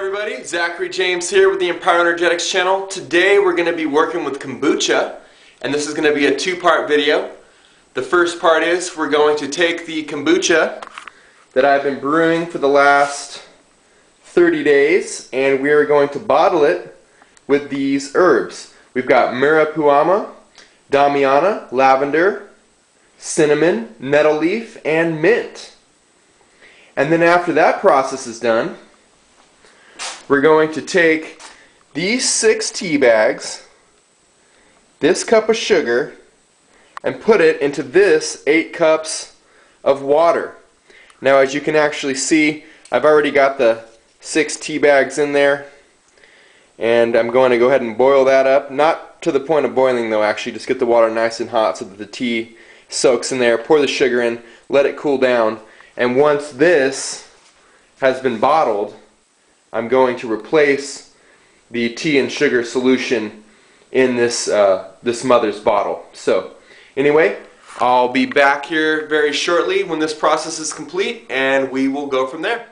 everybody, Zachary James here with the Empower Energetics channel. Today we're going to be working with kombucha, and this is going to be a two-part video. The first part is we're going to take the kombucha that I've been brewing for the last 30 days and we are going to bottle it with these herbs. We've got marijuana, damiana, lavender, cinnamon, nettle leaf, and mint. And then after that process is done, we're going to take these 6 tea bags, this cup of sugar, and put it into this 8 cups of water. Now, as you can actually see, I've already got the 6 tea bags in there, and I'm going to go ahead and boil that up. Not to the point of boiling though, actually, just get the water nice and hot so that the tea soaks in there. Pour the sugar in, let it cool down, and once this has been bottled, I'm going to replace the tea and sugar solution in this this mother's bottle. So anyway, I'll be back here very shortly when this process is complete, and we will go from there.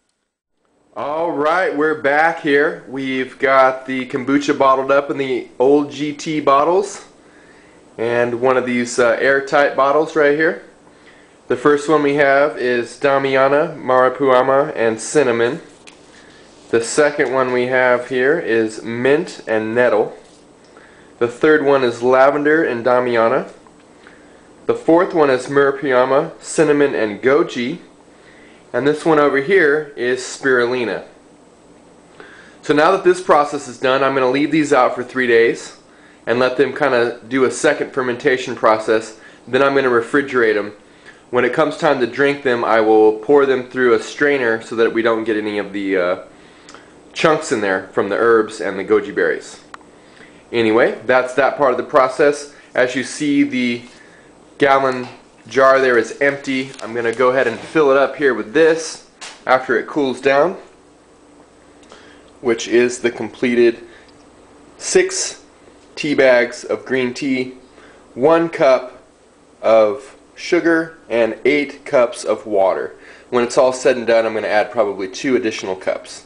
Alright, we're back here. We've got the kombucha bottled up in the old GT bottles and one of these airtight bottles right here. The first one we have is damiana, marijuana, and cinnamon. The second one we have here is mint and nettle. The third one is lavender and damiana. The fourth one is marijuana, cinnamon, and goji. And this one over here is spirulina. So now that this process is done, I'm going to leave these out for 3 days and let them kind of do a second fermentation process. Then I'm going to refrigerate them. When it comes time to drink them, I will pour them through a strainer so that we don't get any of the chunks in there from the herbs and the goji berries. Anyway, that's that part of the process. As you see, the gallon jar there is empty. I'm going to go ahead and fill it up here with this after it cools down, which is the completed 6 tea bags of green tea, 1 cup of sugar, and 8 cups of water. When it's all said and done, I'm going to add probably 2 additional cups.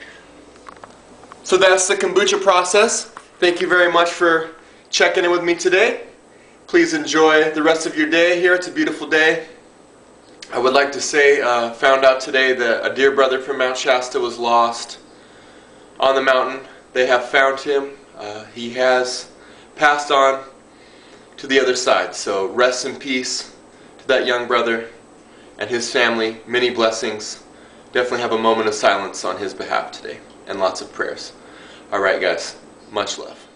So that's the kombucha process. Thank you very much for checking in with me today. Please enjoy the rest of your day here. It's a beautiful day. I would like to say, found out today that a dear brother from Mount Shasta was lost on the mountain. They have found him. He has passed on to the other side. So rest in peace to that young brother and his family. Many blessings. Definitely have a moment of silence on his behalf today, and lots of prayers. Alright guys, much love.